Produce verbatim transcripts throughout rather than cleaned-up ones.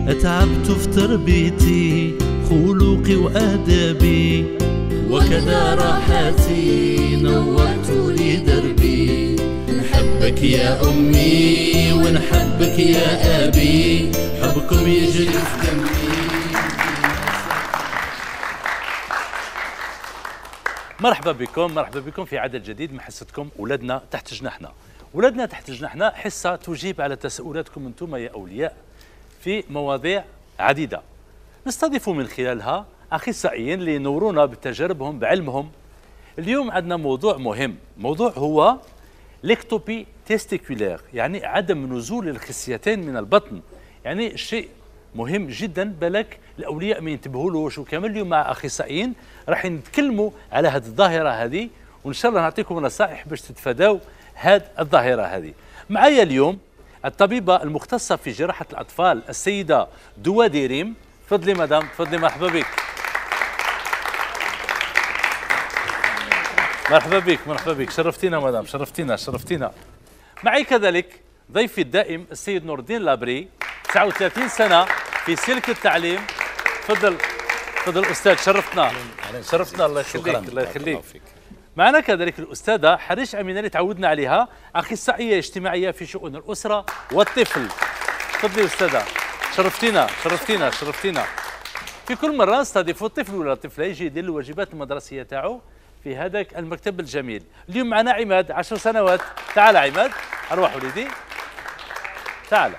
تعبت في تربيتي خلقي وآدابي، وكذا راحتي نورت لي دربي. نحبك يا أمي ونحبك يا أبي، حبكم يجري في دمي. مرحبا بكم، مرحبا بكم في عدد جديد من حصتكم ولادنا تحت جناحنا. ولادنا تحت جناحنا حصة تجيب على تساؤلاتكم أنتم يا أولياء في مواضيع عديدة، نستضيف من خلالها أخصائيين لينورونا بتجاربهم بعلمهم. اليوم عندنا موضوع مهم، موضوع هو ليكتوبي تيستيكولير، يعني عدم نزول الخصيتين من البطن. يعني شيء مهم جدا، بالك الاولياء ما ينتبهولوش. وكمان اليوم مع اخصائيين راح نتكلموا على هذه الظاهره هذه، وان شاء الله نعطيكم نصائح باش تتفاداو هذه الظاهره هذه. معايا اليوم الطبيبه المختصه في جراحه الاطفال السيده دوادي ريم. تفضلي مدام، تفضلي، مرحبا بك. مرحبا بك، مرحبا بك، شرفتينا مدام، شرفتينا شرفتينا. معي كذلك ضيفي الدائم السيد نور الدين لابري، تسعة وثلاثين سنة في سلك التعليم. تفضل تفضل أستاذ، شرفتنا شرفتنا، الله يخليك الله يخليك. معنا كذلك الأستاذة حريش أمينة اللي تعودنا عليها، أخصائية اجتماعية في شؤون الأسرة والطفل. تفضلي أستاذة، شرفتينا شرفتينا شرفتينا. في كل مرة نستضيفوا الطفل ولا الطفلة يجي يدير الواجبات المدرسية تاعو في هذاك المكتب الجميل. اليوم معنا عماد، عشر سنوات. تعال عماد، أروح وليدي، تعال.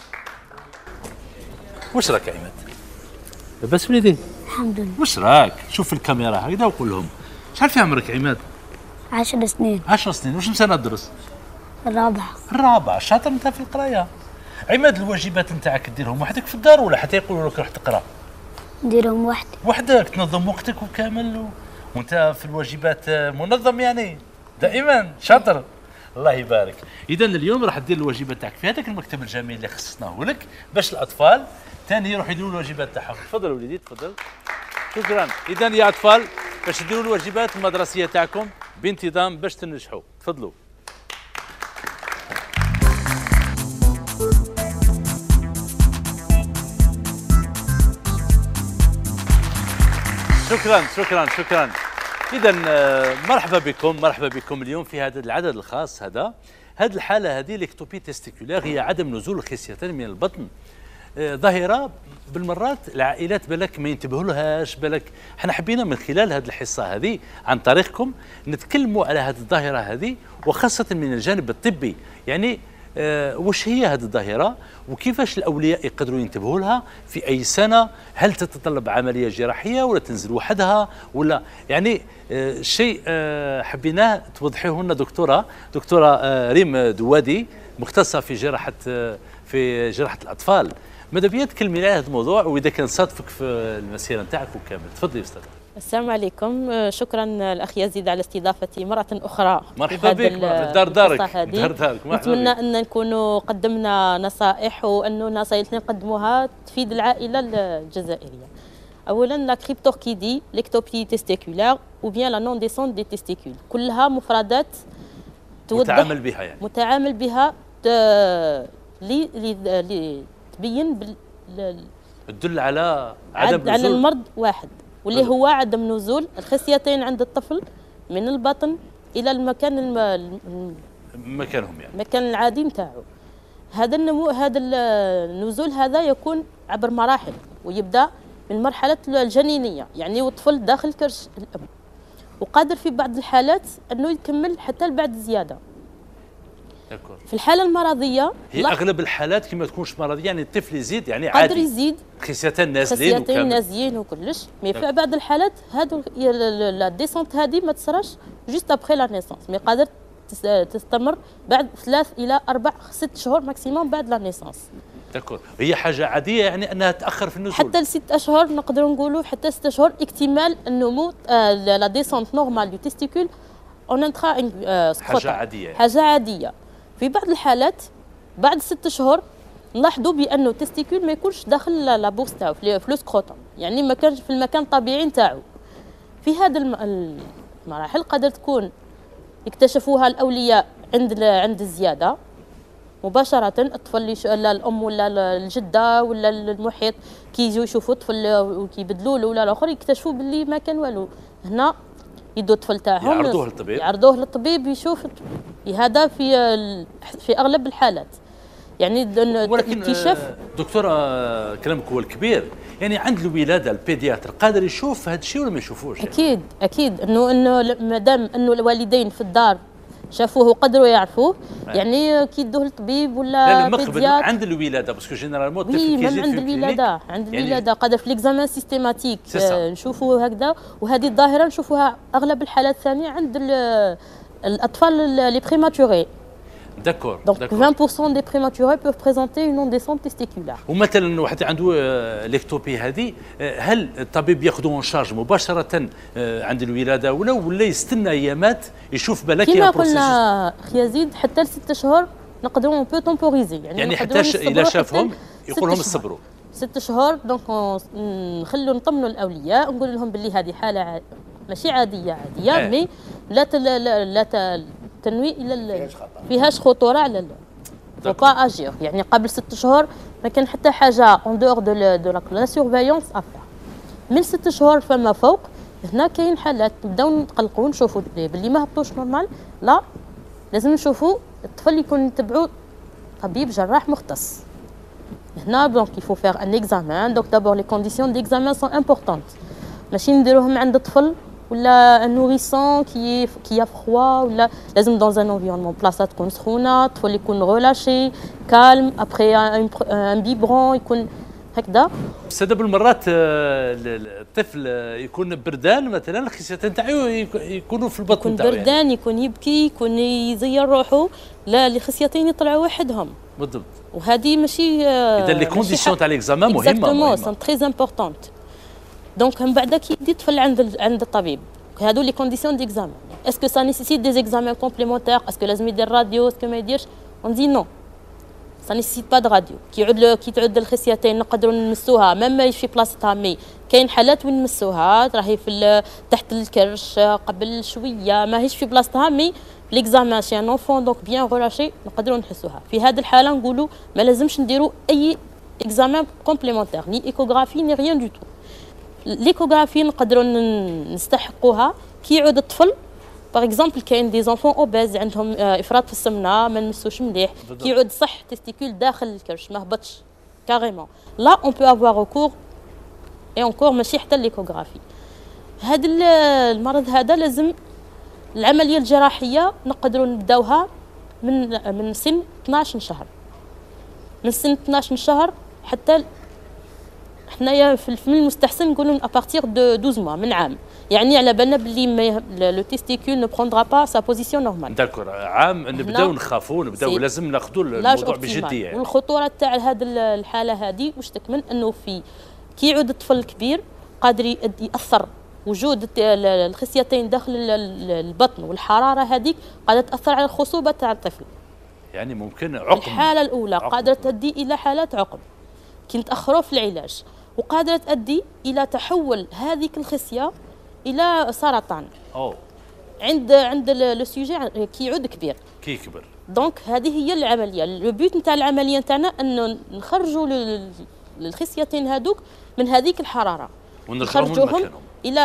وش راك يا عماد؟ لاباس وليدي؟ الحمد لله. وش راك؟ شوف الكاميرا هكذا وقول لهم. شحال في عمرك عماد؟ عشر سنين. عشر سنين. وش سنة تدرس؟ الرابعة. الرابعة، شاطر انت في القراية. عماد، الواجبات نتاعك ديرهم وحدك في الدار ولا حتى يقولوا لك روح تقرا؟ نديرهم وحدي. وحدك تنظم وقتك وكامل و... وانت في الواجبات منظم يعني دائما، شاطر، الله يبارك. اذا اليوم راح دير الواجبات تاعك في هذاك المكتب الجميل اللي خصصناه لك باش الاطفال ثاني يروحوا يديروا الواجبات تاعهم. تفضل وليدي، تفضل. شكرا. اذا يا اطفال باش ديروا الواجبات المدرسيه تاعكم بانتظام باش تنجحوا. تفضلوا. شكرا شكرا شكرا. إذا مرحبا بكم، مرحبا بكم اليوم في هذا العدد الخاص. هذا هذه الحالة هذه ليكتوبي تيستيكولير، هي عدم نزول الخصيتين من البطن. ظاهرة بالمرات العائلات بالك ما ينتبهولهاش. بالك احنا حبينا من خلال هذه الحصة هذه عن طريقكم نتكلموا على هذه الظاهرة هذه، وخاصة من الجانب الطبي. يعني أه وش هي هذه الظاهرة وكيفاش الأولياء يقدروا ينتبهوا لها في أي سنة؟ هل تتطلب عملية جراحية ولا تنزل وحدها ولا يعني أه شيء أه حبيناه توضحيه لنا دكتورة دكتورة أه ريم دوادي، مختصة في جراحة أه في جراحة الأطفال. ماذا بيا تكلمي على هذا الموضوع وإذا كان صادفك في المسيرة نتاعك وكامل. تفضلي أستاذ. السلام عليكم، شكرا الأخ يزيد على استضافتي مرة أخرى. مرحبا بك، دار دارك دار دارك. نتمنى أن نكونوا قدمنا نصائح وأنه النصائح اللي نقدموها تفيد العائلة الجزائرية. أولا لا كريبتوركيدي، ليكتوبي تيستيكولار أو بيان لا نون ديسونت دي تيستيكول، كلها مفردات متعامل بها يعني متعامل بها لي لي تبين بال تدل على عدم على المرض واحد، واللي هو عدم نزول الخصيتين عند الطفل من البطن الى المكان الم... مكانهم يعني المكان العادي نتاعو. هذا النمو هذا النزول هذا يكون عبر مراحل، ويبدا من المرحله الجنينيه يعني والطفل داخل كرش الام، وقادر في بعض الحالات انه يكمل حتى بعد زياده. في الحاله المرضيه هي اغلب الحالات كما تكونش مرضيه، يعني الطفل يزيد يعني عادي قادر يزيد خصيتين نازلين خصيتين نازلين وكلش. مي في بعض الحالات هادو لا ديسونت هذه ما تصراش جوست ابخي لا نيسونس، مي قادر تستمر بعد ثلاث الى اربع ست شهور ماكسيموم بعد لا نيسونس. داكور، هي حاجه عاديه يعني انها تاخر في النزول حتى لست اشهر، نقدروا نقولوا حتى ست اشهر اكتمال النمو لا ديسونت نورمال دو تيستيكول اون انترا حاجه عاديه حاجه عاديه. في بعض الحالات بعد ست شهور نلاحظوا بانه التستيكول ما يكونش داخل لا بوكس تاعو في لو سكروتوم، يعني ما كانش في المكان الطبيعي نتاعو. في هذه المراحل قادر تكون اكتشفوها الاولياء عند عند الزياده، مباشره الطفل اللي ش- لا الام ولا ال- الجده ولا المحيط كي يجوا يشوفوا الطفل وكيبدلوا له ولا الاخر يكتشفوا باللي ما كان والو. هنا يدوا الطفل تاعهم يعرضوه للطبيب. يعرضوه للطبيب يشوف. هذا في ال- في اغلب الحالات يعني د- ولكن الاكتشاف. آه، دكتور آه، كلامك هو الكبير، يعني عند الولاده البيدياتر قادر يشوف هذا الشيء ولا ما يشوفوش؟ اكيد اكيد انه انه مادام انه الوالدين في الدار شافوه وقدروا يعرفوه يعني كي يدوه للطبيب لا ولا لا مقبل بيدياتر. عند الولاده باسكو جينيرالمون الطفل وي كي ميم يجي عند في الكلينيك الولاده عند يعني الولاده قادر في ليكزامان سيستيماتيك C'est ça. نشوفوا هكذا. وهذه الظاهره نشوفوها اغلب الحالات الثانيه عند ال- الاطفال لي بريماتوري. داكور Donc داكور. vingt pour cent des prématurés peuvent présenter une non-descente testiculaire. ومثلا واحد عنده آه، ليكتوبي هذه، آه، هل الطبيب ياخذه اون شارج مباشره آه، عند الولاده ولا ولا يستنى ايامات يشوف بالك كما يا قلنا اخي يزيد حتى لست شهور نقدروا اون بو تومبوريزي يعني يعني نقدروا حتى ش- نصبروا اذا حتى شافهم ست يقول لهم شهور. اصبروا. ست شهور دونك نخلوا نطمنوا الاولياء نقول لهم باللي هذه حاله ع... ماشي عاديه عاديه إيه. مي لا تل... لا, لا ت- تنوي الى ال... فيهاش خطوره على ال... فو با اجير يعني قبل ست شهور ما كان حتى حاجه اون دور دو دو لا سيرفايونس افير. من ست شهور فما فوق هنا كاين حالات نبداو نقلقوا نشوفوا باللي ما هبطوش نورمال. لا لازم نشوفوا الطفل يكون نتبعوا طبيب جراح مختص. هنا دونك il faut faire un examen. Donc d'abord les conditions d'examen sont importantes. ماشي نديروهم عند طفل ولا ان نوريسون كي كي فخوا ولا لازم dans un environnement بلاصه تكون سخونه، الطفل يكون رولاشي كالم ابري ان بيبرون يكون هكذا. سادة بالمرات آه، ال- ال- الطفل آه، يكون بردان مثلا الخصيتين تاعو يك- يكونوا في البطن يكون تاعو يعني. بردان يكون يبكي يكون يزير روحه. لا اللي خصيتين يطلعوا وحدهم بالضبط. وهذه ماشي اذا لي كونديسيون تاع ليكزامان مهمه اكزاكتومون مهمه. سون تري امبورطونت. دونك من بعد كي يدي الطفل عند ال- عند الطبيب هادو لي كونديسيون ديكزامان. اسكو سا نيسيسيت دي زيكزامان كومبليمونتير؟ اسكو لازم يدير راديو؟ اسكو ما يديرش؟ اون دي نو سا نيسيسيت با دو راديو. كي يعود له- كي تعود الخصيتين نقدروا نمسوها ميم ما في بلاصتها مي كاين حالات وين نمسوها راهي في ال- تحت الكرش قبل شويه ماهيش في بلاصتها مي ليكزامان شي ان اونفون دونك بيان رولاشي نقدروا نحسوها. في هذه الحاله نقولوا ما لازمش نديروا اي اكزامان كومبليمونتير ني ايكوغرافي ني ريان دو تو. ليكوغرافي نقدروا ن- نستحقوها كي يعود الطفل. باغ اكزومبل كاين دي زونفون اوبيز عندهم آه، افراط في السمنه ما نمسوش مليح كي يعود صح تستيكول داخل الكرش ما هبطش كاريمون. لا اون بو افوار ريكور اي اونكور ماشي حتى ليكوغرافي. هذا ال- المرض هذا لازم العمليه الجراحيه نقدروا نبداوها من من سن اثناش شهر. من سن اثناش شهر حتى حنايا في في المستحسن نقولوا ابارتيغ دو دوز موا من عام. يعني على بالنا باللي لو تيستيكول نو بروندرا با سا بوزيسيون نورمال. داكور عام نبداو نخافوا نبداو سي- لازم ناخذوا لاج الموضوع اوبتيمال. بجديه يعني. والخطوره تاع هذه الحاله هذه واش تكمن انه في كي يعود الطفل الكبير قادر يأد- ياثر وجود الت- ال- الخصيتين داخل ال- ال- البطن والحراره هذيك قادره تاثر على الخصوبه تاع الطفل. يعني ممكن عقم. الحاله الاولى عقم. قادره تؤدي الى حالات عقم كي نتاخروا في العلاج وقادره تؤدي الى تحول هذيك الخصيه الى سرطان او عند عند لو سوجي كي يعود كبير. كي كبر. دونك هذه هي العمليه. لو بوت نتاع العمليه نتاعنا انه نخرجوا لل- الخصيتين هذوك من هذيك الحراره ونرجعوهم نخرجوهم لمكانهم. الى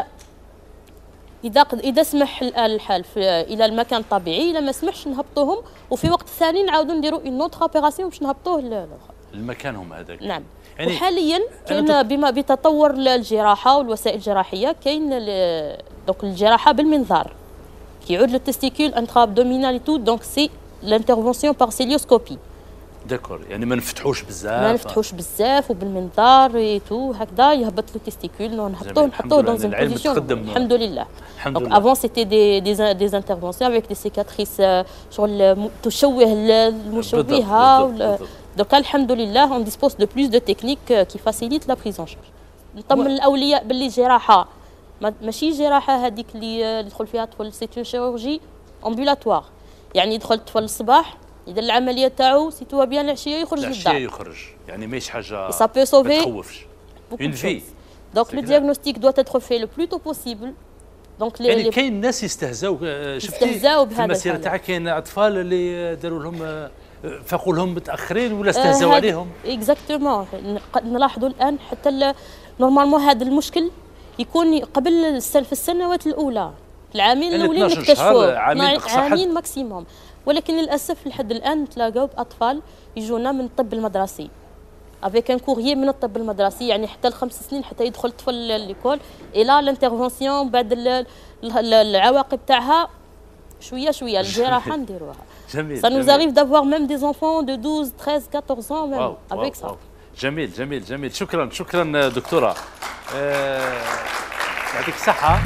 اذا قد- اذا سمح ال- الحال في الى المكان الطبيعي. اذا ما سمحش نهبطوهم وفي وقت ثاني نعاودوا نديروا اون اوتر اوبيراسيون باش نهبطوه ل- المكانهم هذاك. نعم. يعني وحاليا أنا كاين بما بتطور الجراحه والوسائل الجراحيه كاين ال- دونك الجراحه بالمنظار كي يعود لو تيستيكول انترا ابدومينال تو دونك سي لانترفونسيون بار سيليوسكوبي. داكور يعني ما نفتحوش بزاف. ما نفتحوش بزاف وبالمنظار اي تو هكذا يهبط لو تيستيكول نحطوه جميل. نحطوه الحمد دون لله. اون العلم بوزيسيون. تقدم. الحمد لله. الحمد دونك لله. افون سيتي دي دي دي انترفونسيون افيك دي سيكاتريس شغل م- تشوه ال- المشوهه بالضبط، وال- بالضبط. دونك الحمد لله اون ديسبوس دو بلوس دو تكنيك كي فاسيليت لا بريز اون شارج. نطمن الاولياء باللي الجراحه ما- ماشي جراحه هذيك اللي اللي يدخل فيها طفل سي اون شيروجي امبولاتوار. يعني يدخل الطفل الصباح يدير العمليه تاعو سي تو بيان العشيه يخرج العشيه للدار. يخرج يعني ماهيش حاجه Ça peut ما sauver تخوفش. beaucoup Une de vie. choses. Donc C'est le clair. diagnostic doit être fait le plus tôt possible. Donc les, يعني les- كاين ناس يستهزاو آه، شفتي يستهزاو في بهذا المسيره الحالة. تاعك كاين اطفال اللي داروا لهم آه، فقوا لهم متاخرين ولا استهزوا عليهم؟ اكزاكتومون. نلاحظوا الان حتى نورمالمون هذا المشكل يكون قبل السنة في السنوات الاولى، العامين يعني الاولين اثناش نكتشفوا شهر، عامين أقصى حد. عامين ماكسيموم. ولكن للاسف لحد الان نتلاقاو باطفال يجونا من الطب المدرسي افيك ان كوريي من الطب المدرسي، يعني حتى الخمس سنين حتى يدخل الطفل ليكول. الى لانترفونسيون بعد العواقب تاعها شويه شويه الجراحه نديروها. جميل. Ça nous arrive d'avoir même des enfants de douze, treize, quatorze ans même واو avec واو ça. واو. جميل جميل جميل. شكرا شكرا دكتوره. آه، يعطيك الصحه.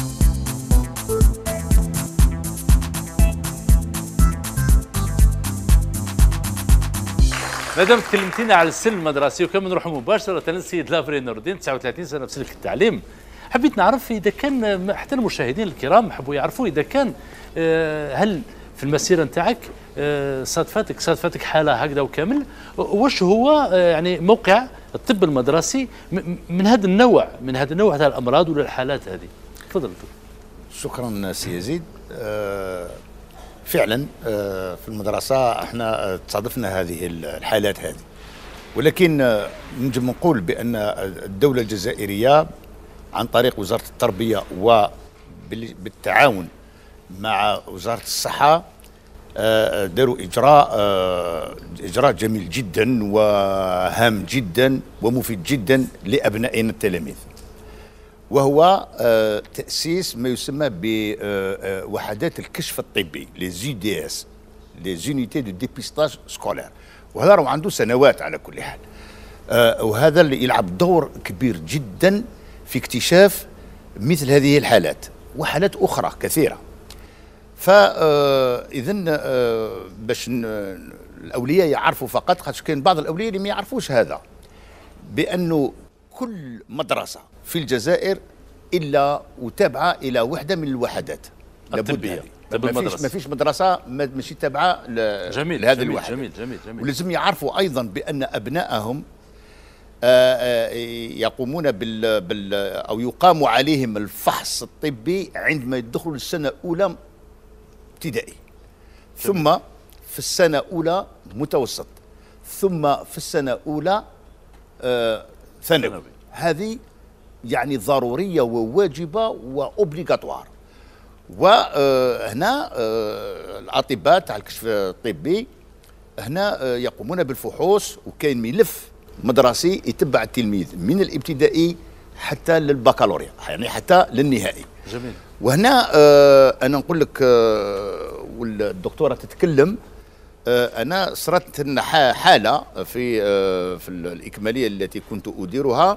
مادام تكلمتينا على السن المدرسي وكان نروحوا مباشره للسيد لافري نور الدين تسعة وثلاثين سنه في سلك التعليم. حبيت نعرف اذا كان حتى المشاهدين الكرام حبوا يعرفوا اذا كان آه، هل في المسيره نتاعك آه، صادفاتك صادفاتك حاله هكذا وكامل، واش هو آه، يعني موقع الطب المدرسي من هذا النوع من هذا النوع تاع الامراض ولا الحالات هذه؟ تفضل. شكرا سي يزيد. آه، فعلا آه، في المدرسه احنا تصادفنا هذه الحالات هذه، ولكن آه، نجم نقول بان الدوله الجزائريه عن طريق وزاره التربيه وبالتعاون مع وزاره الصحه آه، داروا اجراء آه، اجراء جميل جدا وهام جدا ومفيد جدا لابنائنا التلاميذ، وهو آه، تاسيس ما يسمى بوحدات الكشف الطبي لي زي دي اس لي زونيتي دو ديبيستاج سكولير، وهذا راهو عنده سنوات على كل حال. آه، وهذا اللي يلعب دور كبير جدا في اكتشاف مثل هذه الحالات وحالات اخرى كثيره. فاذا باش الاولياء يعرفوا فقط، خاطر كاين بعض الاولياء اللي ما يعرفوش هذا، بانه كل مدرسه في الجزائر الا وتابعه الى وحده من الوحدات الطبيه. طب ما فيش ما فيش مدرسه ماشي تابعه جميل لهذه جميل الوحده. جميل جميل جميل. ولازم يعرفوا ايضا بان ابنائهم آآ آآ يقومون بال, بال او يقام عليهم الفحص الطبي عندما يدخلوا السنه الاولى ابتدائي، ثم في السنه الاولى متوسط، ثم في السنه الاولى ثانوي. هذه يعني ضروريه وواجبه واوبليغاتوار. وهنا الاطباء تاع الكشف الطبي هنا يقومون بالفحوص، وكاين ملف مدرسي يتبع التلميذ من الابتدائي حتى للبكالوريا، يعني حتى للنهائي. جميل. وهنا آه انا نقول لك آه والدكتوره تتكلم، آه انا صرت لنا حاله في آه في الاكماليه التي كنت اديرها،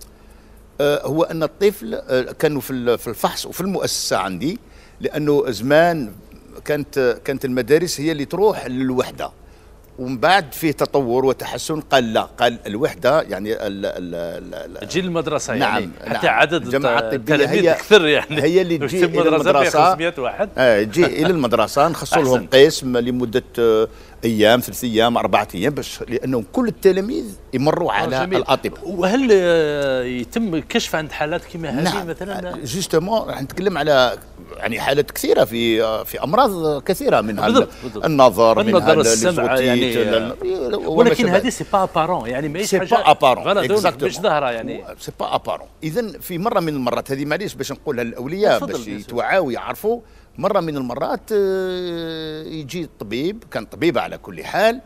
آه هو ان الطفل آه كانوا في في الفحص وفي المؤسسه عندي، لانه زمان كانت كانت المدارس هي اللي تروح للوحده، ومن بعد فيه تطور وتحسن، قال لا، قال الوحده يعني تجي المدرسه نعم يعني حتى نعم عدد الجماعه الطبيه التلاميذ هي اكثر، يعني هي اللي تجي الى المدرسه خمسمائة واحد اه تجي الى المدرسه، نخصصوا لهم قسم لمده ايام، ثلاث ايام، اربعه ايام، باش لانهم كل التلاميذ يمروا على الاطباء. وهل يتم كشف عند حالات كما هذه؟ نعم مثلا جوستومون راح نتكلم على يعني حالات كثيره في في امراض كثيره، منها بالضبط بالضبط. النظر، منها السمع يعني، ولكن هذه سي با ابارون، يعني ماهيش حاجه سي با ابارون مش ظاهره، يعني سي با ابارون. اذا في مره من المرات، هذه معليش باش نقولها للاولياء باش يتوعاو يعرفوا، مره من المرات يجي الطبيب، كان طبيبه على كل حال،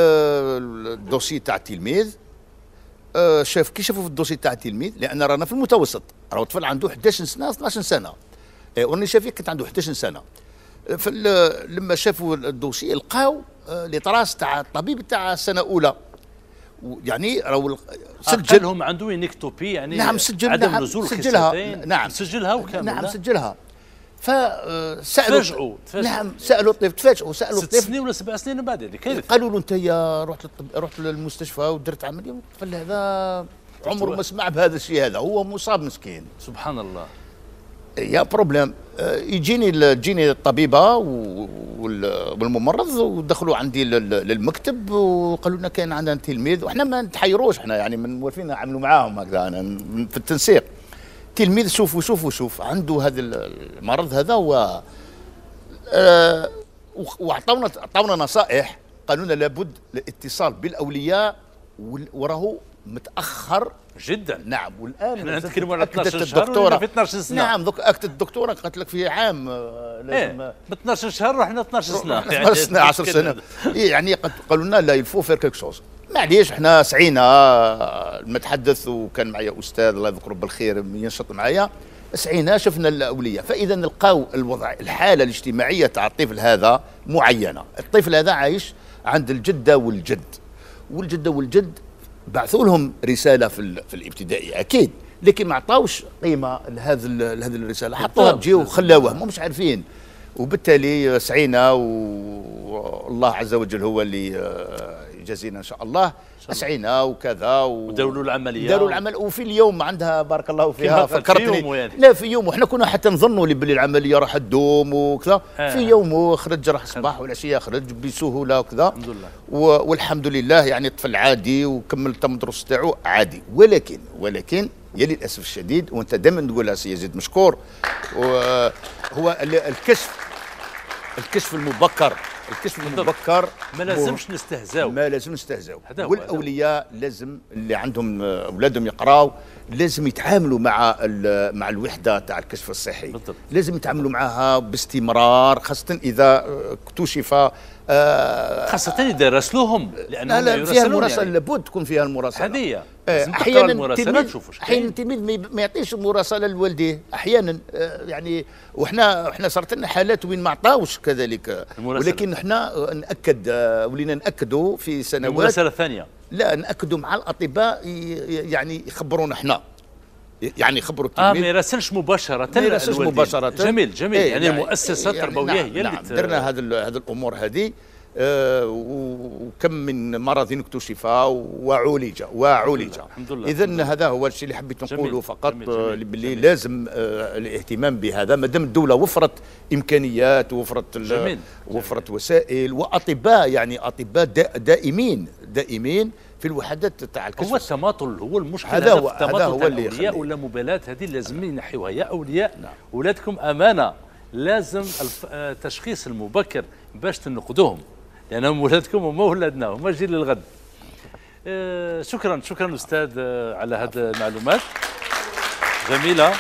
الدوسي تاع التلميذ، شاف كي شافوا في الدوسي تاع التلميذ، لان رانا في المتوسط، راهو الطفل عنده احد عشر سنه اثناش سنه، وانا شافيه كنت عنده احد عشر سنه. لما شافوا الدوسي لقاو لي طراس تاع الطبيب تاع السنه الاولى، يعني راهو سجلهم عنده نيكتوبي، يعني نعم سجل، عدم نعم نزول سجلها، نعم سجلها وكامل، نعم سجلها. فسالوا تفاجئوا نعم سالوا الطفل، تفاجئوا سالوا الطفل ست سنين ولا سبع سنين بعد هذه كيف؟ قالوا له انت يا رحت للطب... رحت للمستشفى ودرت عمليه، الطفل هذا عمره ما سمع بهذا الشيء، هذا هو مصاب مسكين. سبحان الله. يا بروبليم. يجيني تجيني الطبيبه والممرض ودخلوا عندي للمكتب وقالوا لنا كاين عندنا تلميذ، وحنا ما نتحيروش، احنا يعني من موالفين نعملوا معاهم هكذا في التنسيق. تلميذ شوفوا شوفوا شوف عنده هذا المرض هذا، و أه وعطونا عطونا نصائح، قالوا لنا لابد الاتصال بالاولياء وراهو متاخر جدا. نعم. والان احنا نتكلموا على أكدت اثناش شهر الدكتورة في اثناش سنه. نعم دوك اكدت الدكتوره قالت لك في عام آه، لازم ايه ب اثناش شهر رحنا اثناش سنه اثناش سنه عشر سنه. إيه يعني قالوا لنا لا يلفو فير كيك شوز. معليش احنا سعينا. آه، المتحدث وكان معي استاذ الله يذكره بالخير ينشط معايا، سعينا شفنا الاولياء، فاذا نلقاو الوضع الحاله الاجتماعيه تاع الطفل هذا معينه. الطفل هذا عايش عند الجده والجد، والجده والجد بعثوا لهم رساله في في الابتدائي اكيد، لكن ما عطاوش قيمه لهذه لهذه الرساله، حطوها تجي وخلاوها هم مش عارفين. وبالتالي سعينا والله عز وجل هو اللي يجازينا ان شاء الله. سعينا وكذا وداروا العمليه داروا العمل. وفي اليوم عندها بارك الله فيها فكرتني في يعني. لا في يوم، وحنا كنا حتى نظنوا بلي العمليه راح تدوم وكذا. آه. في يوم خرج راح الصباح والعشيه خرج بسهوله وكذا الحمد لله. والحمد لله يعني الطفل عادي وكمل التمدرس تاعو عادي. ولكن ولكن يا للاسف الشديد، وانت دائما تقولها سي يزيد مشكور، هو الكشف الكشف المبكر. الكشف المبكر ما لازمش نستهزاو، ما لازم نستهزاو. والاولياء لازم اللي عندهم اولادهم يقراوا لازم يتعاملوا مع مع الوحده تاع الكشف الصحي. بالضبط. لازم يتعاملوا معها باستمرار، خاصه اذا اكتشف آه خاصة إذا راسلوهم، لأنهم لا لا فيها المراسلة يعني. لابد تكون فيها المراسلة. هذه احيانا المراسلة احيانا التلميذ ما يعطيش المراسلة لوالديه احيانا آه يعني. وحنا احنا صارت لنا حالات وين ما عطاوش كذلك المراسلة. ولكن احنا ناكد آه ولينا ناكدوا في سنوات المراسلة الثانية لا ناكدوا مع الاطباء يعني يخبرونا احنا، يعني خبروا التلميذ. اه ما يراسلش مباشرة ما يراسلش مباشرة. جميل جميل. ايه يعني يعني المؤسسة يعني التربوية نعم هي نعم اللي درنا هذه هذه الامور هذه. آه وكم من مرض اكتشف وعولج وعولج. اذا هذا هو الشيء اللي حبيت نقوله فقط، اللي لازم آه الاهتمام بهذا ما دام الدوله وفرت امكانيات ووفرت وفرت وسائل واطباء، يعني اطباء دائمين دائمين في الوحدات تاع الكشف. هو التماطل هو المشكل. هذا هو هذا هو اللي اولياء ولا مبالاه هذه لازم ينحيوها. يا اولياء نعم. اولادكم امانه، لازم التشخيص المبكر باش تنقذوهم، لانهم ولادكم وما ولادنا، هما جيل الغد. آه شكرا شكرا استاذ آه على هذه المعلومات جميله.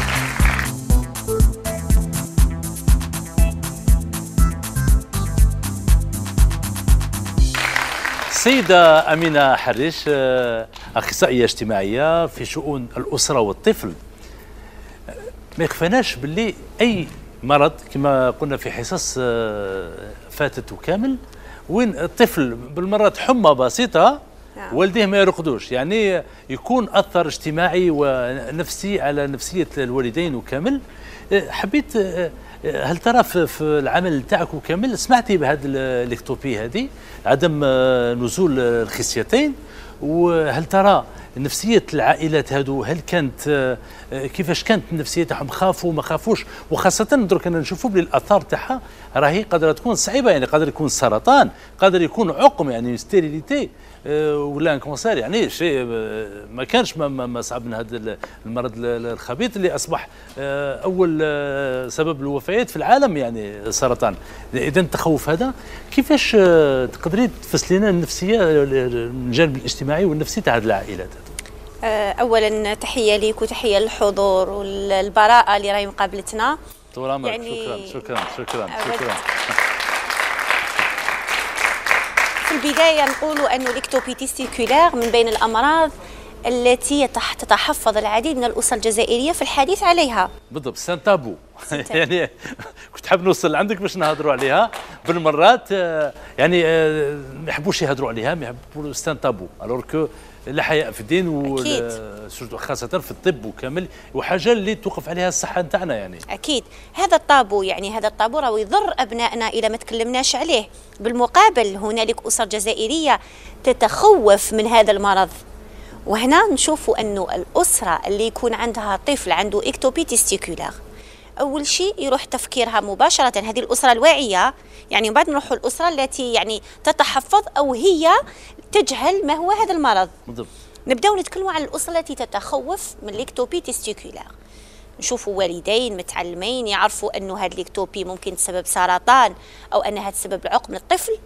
السيدة أمينة حريش أخصائية اجتماعية في شؤون الأسرة والطفل، ما يخفناش باللي أي مرض كما قلنا في حصص فاتت وكامل وين الطفل بالمرات حمى بسيطة والديه ما يرقدوش، يعني يكون أثر اجتماعي ونفسي على نفسية الوالدين وكامل. حبيت هل ترى في العمل تاعك وكامل سمعتي بهذه الاكتوبي هذه عدم نزول الخصيتين، وهل ترى نفسية العائلات هذو هل كانت كيفاش كانت النفسية تاعهم؟ خافوا ما خافوش؟ وخاصة درك أنا نشوفوا بلي الآثار تاعها راهي قادرة تكون صعيبة، يعني قادر يكون سرطان، قادر يكون عقم يعني ستيريليتي ولا كونسير، يعني شيء ما كانش ما صعب من هذا المرض الخبيث اللي اصبح اول سبب الوفيات في العالم، يعني السرطان. اذا التخوف هذا كيفاش تقدري تفسري لنا النفسيه من الجانب الاجتماعي والنفسي تاع هذه العائلات؟ اولا تحيه ليك وتحيه للحضور والبراءه اللي راهي مقابلتنا. طول عمرك. يعني شكرا شكرا شكرا شكرا. في البداية نقولوا أن الإكتوبي تيستيكولار من بين الأمراض التي تتحفظ العديد من الأسر الجزائرية في الحديث عليها. بالضبط، سان تابو. يعني كنت حاب نوصل عندك باش نهضروا عليها بالمرات، يعني ما يحبوش يهضروا عليها، ما يحبوا سان تابو، الوغ كو لا حياء في الدين وخاصة في الطب وكامل، وحاجة اللي توقف عليها الصحة نتاعنا يعني. أكيد هذا الطابو، يعني هذا الطابو راهو يضر أبنائنا إذا ما تكلمناش عليه. بالمقابل هنالك أسر جزائرية تتخوف من هذا المرض، وهنا نشوفوا أنه الأسرة اللي يكون عندها طفل عنده إكتوبي تيستيكولار، أول شيء يروح تفكيرها مباشرة هذه الأسرة الواعية، يعني من بعد نروحوا الأسرة التي يعني تتحفظ أو هي تجهل ما هو هذا المرض. بالضبط. نبداو نتكلموا عن الأسرة التي تتخوف من الإكتوبي تيستيكولار. نشوفوا والدين متعلمين يعرفوا أنه هذا الإكتوبي ممكن تسبب سرطان أو أنها تسبب عقم للطفل،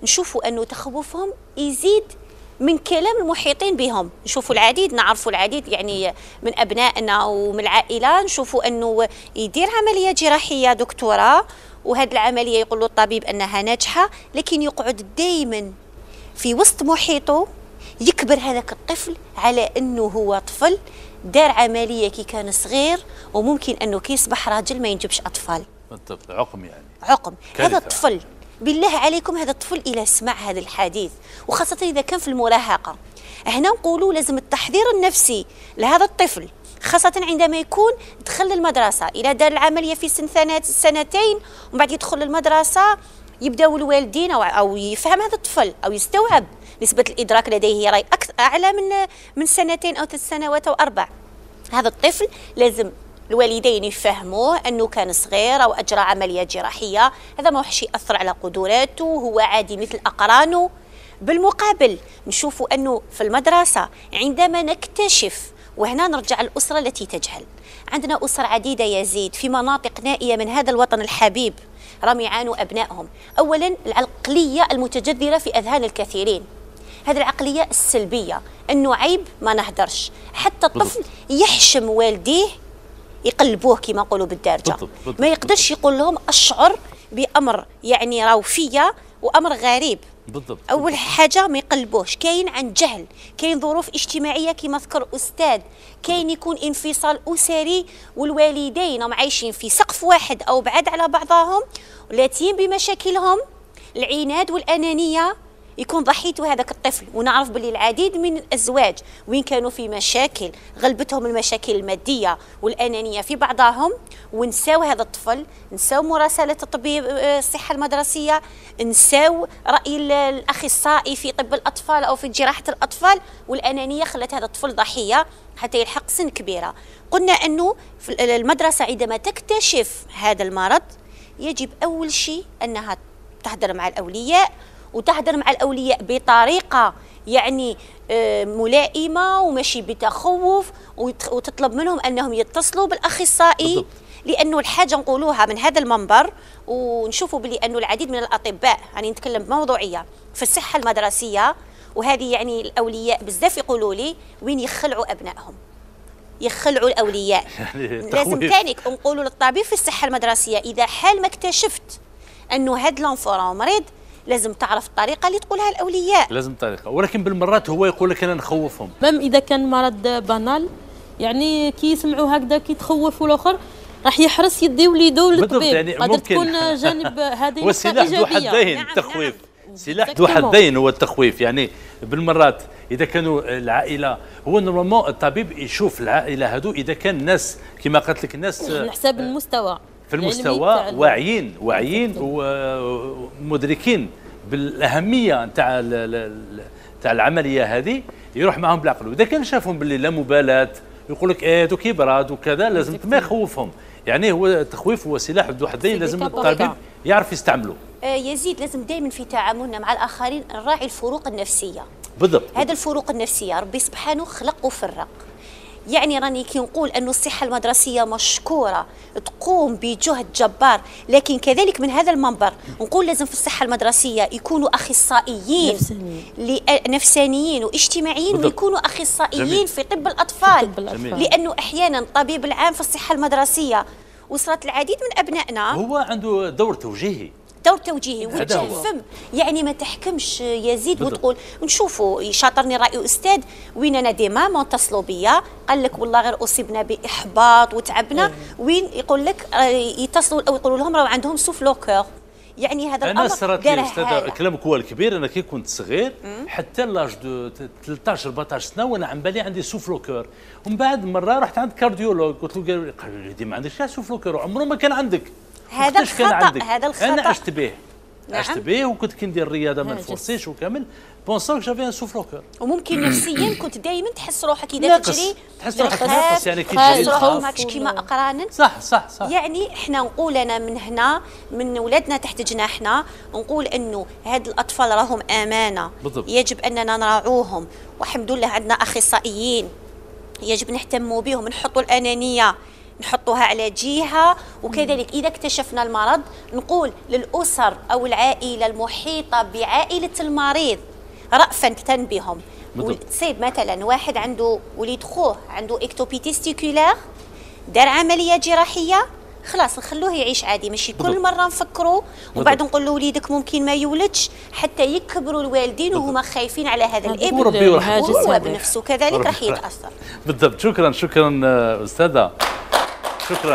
نشوفوا أنه تخوفهم يزيد من كلام المحيطين بهم. نشوفوا العديد، نعرفوا العديد يعني من أبنائنا ومن العائلة، نشوفوا أنه يدير عملية جراحية دكتورة، وهذه العملية يقول له الطبيب أنها ناجحة، لكن يقعد دائما في وسط محيطه يكبر هذاك الطفل على أنه هو طفل دار عملية كي كان صغير، وممكن أنه كي يصبح راجل ما ينجبش أطفال. بالضبط، عقم يعني، عقم. كارثة. هذا الطفل بالله عليكم، هذا الطفل إلى سمع هذا الحديث، وخاصة إذا كان في المراهقة، هنا نقولوا لازم التحضير النفسي لهذا الطفل، خاصة عندما يكون دخل المدرسة. إلى دار العملية في سن سنتين ومن بعد يدخل المدرسة، يبداو الوالدين أو, أو يفهم هذا الطفل أو يستوعب، نسبة الإدراك لديه راي أكثر أعلى من من سنتين أو ثلاث سنوات أو أربع. هذا الطفل لازم الوالدين يفهموه أنه كان صغير أو أجرى عملية جراحية، هذا ما وحش يأثر على قدراته، هو عادي مثل أقرانه. بالمقابل نشوفوا أنه في المدرسة عندما نكتشف، وهنا نرجع الأسرة التي تجهل. عندنا أسر عديدة يزيد في مناطق نائية من هذا الوطن الحبيب راهم يعانوا أبنائهم. أولا العقلية المتجذرة في أذهان الكثيرين، هذه العقلية السلبية، أنه عيب ما نهدرش، حتى الطفل يحشم والديه يقلبوه كما نقولوا بالدارجة، ما يقدرش يقول لهم أشعر بأمر يعني راهو فيا وأمر غريب. بالضبط. أول حاجة ما يقلبوش، كاين عن جهل، كاين ظروف اجتماعية كما ذكر أستاذ، كاين يكون انفصال أسري والوالدين هم عايشين في سقف واحد أو بعاد على بعضهم، لاتين بمشاكلهم، العناد والأنانية يكون ضحيته هذاك الطفل. ونعرف باللي العديد من الأزواج وين كانوا في مشاكل غلبتهم المشاكل المادية والأنانية في بعضهم، ونساو هذا الطفل، نساو مراسلة الطبيب الصحة المدرسية، نساو رأي الأخصائي في طب الأطفال أو في جراحة الأطفال، والأنانية خلت هذا الطفل ضحية حتى يلحق سن كبيرة. قلنا أنه في المدرسة عندما تكتشف هذا المرض يجب أول شيء أنها تحضر مع الأولياء، وتحضر مع الأولياء بطريقة يعني ملائمة وماشي بتخوف، وتطلب منهم أنهم يتصلوا بالأخصائي بالضبط. لأنه الحاجة نقولوها من هذا المنبر، ونشوفوا بلي أنه العديد من الأطباء يعني نتكلم بموضوعية في الصحة المدرسية، وهذه يعني الأولياء بزاف يقولوا لي وين يخلعوا أبنائهم، يخلعوا الأولياء. يعني لازم كانك نقولوا للطبيب في الصحة المدرسية إذا حال ما اكتشفت أنه هذا الانفورا مريض، لازم تعرف الطريقه اللي تقولها الاولياء، لازم طريقه. ولكن بالمرات هو يقول لك انا نخوفهم، مام اذا كان مرض بانال، يعني كي يسمعوا هكذا كي تخوفوا الاخر راح يحرص يدي وليدو للطبيب. يعني قادر تكون جانب هذه وسلاح ذو حدين. نعم التخويف نعم. سلاح ذو حدين هو التخويف. يعني بالمرات اذا كانوا العائله، هو نورمالمون الطبيب يشوف العائله هذو اذا كان ناس كما قالت لك الناس على حساب المستوى في المستوى واعيين واعيين ومدركين بالاهميه نتاع تاع العمليه هذه، يروح معهم بالعقل. واذا كان شافهم باللي لا مبالاه يقول لك ايه دوك يبرد وكذا، لازم ما يخوفهم. يعني هو التخويف هو سلاح ذو حدين، لازم الطبيب يعرف يستعمله. آه يزيد لازم دائما في تعاملنا مع الاخرين نراعي الفروق النفسيه. بالضبط. هذا الفروق النفسيه ربي سبحانه خلق وفرق. يعني راني كي نقول أنه الصحة المدرسية مشكورة تقوم بجهد جبار، لكن كذلك من هذا المنبر نقول لازم في الصحة المدرسية يكونوا أخصائيين نفسانيين, نفسانيين واجتماعيين، بالضبط. ويكونوا أخصائيين جميل. في طب الأطفال، في طب الأطفال. لأنه أحيانا الطبيب العام في الصحة المدرسية وصلت العديد من أبنائنا هو عنده دور توجيهي، دور توجيهي وجه فم، يعني ما تحكمش يزيد بالضبط. وتقول نشوفوا يشاطرني رأي أستاذ وين أنا ديما ما اتصلوا بيا قال لك والله غير أصبنا بإحباط وتعبنا، أيه. وين يقول لك يتصلوا أو يقولوا لهم راهو عندهم سوفلوكور. يعني هذا الامر انا صرات لي استاذ كلامك هو الكبير. انا كي كنت صغير مم. حتى لاج دو ثلاثطاش أربعطاش سنه وانا عم بالي عندي سوفلوكور، ومن بعد مره رحت عند كارديولوج قلت له قال لي ما عندكش سوفلوكور، عمره ما كان عندك. هذا الخطأ، هذا الخطأ انا عشت به نعم. عشت به وكنت كندير الرياضه ما نفرسيش وكامل بونسون جافي ان سوفلوكور. وممكن نفسيا كنت دائما تحس روحك اذا تجري تحس روحك ناقص، يعني كي تجري تخوف ماكش كيما اقرانا. صح صح صح. يعني احنا نقول انا من هنا من ولادنا تحت جناحنا نقول انه هاد الاطفال راهم امانه بالضبط. يجب اننا نراعوهم، والحمد لله عندنا اخصائيين يجب نهتموا بهم، نحطوا الانانيه نحطوها على جهة. وكذلك إذا اكتشفنا المرض نقول للأسر أو العائلة المحيطة بعائلة المريض رأفا تنبيهم. سيب مثلا واحد عنده وليد خوه عنده اكتوبي تيستيكولار، دار عملية جراحية، خلاص نخلوه يعيش عادي، ماشي كل مرة نفكروا وبعد نقول له وليدك ممكن ما يولدش حتى يكبروا الوالدين وهما خايفين على هذا الابن، وربي وهو بنفسه كذلك راح يتأثر. بالضبط. شكرا شكرا أستاذة، شكرا.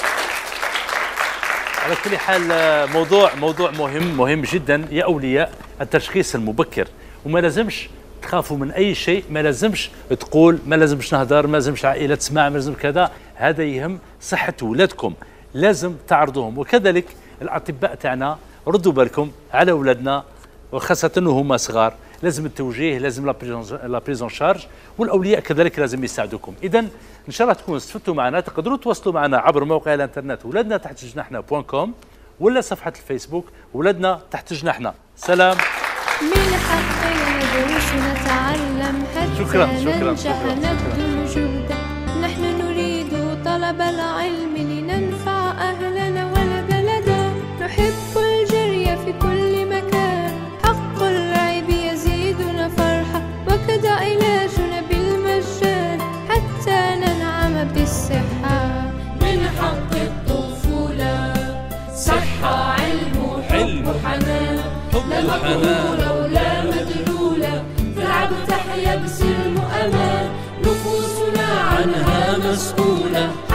على كل حال موضوع موضوع مهم مهم جدا يا أولياء التشخيص المبكر، وما لازمش تخافوا من أي شيء، ما لازمش تقول، ما لازمش نهضر، ما لازمش عائلة تسمع، ما لازم كذا، هذا يهم صحة أولادكم، لازم تعرضوهم. وكذلك الأطباء تاعنا ردوا بالكم على أولادنا وخاصة وهم صغار، لازم التوجيه، لازم لا بريزون شارج، والأولياء كذلك لازم يساعدوكم. إذا إن شاء الله تكونوا استفدتوا معنا، تقدروا تواصلوا معنا عبر موقع الانترنت ولادنا تحت جناحنا بوان كوم ولا صفحة الفيسبوك ولادنا تحت جناحنا. سلام. من حقنا ندرس ونتعلم حتى شكرا شكرا ننجح نبذل جهدا، نحن نريد طلب العلم لننفع أهلنا والبلدا، نحب الجري في كل مكان، حق العيب يزيدنا فرحة، وكذا علاجنا بالمجان حتى ننعم بالصحة. من حق الطفولة صحة علم وحب وحنان، لا مقبولة ولا مدلولة، تلعب تحيا بسلم وأمان، نفوسنا عنها مسؤولة.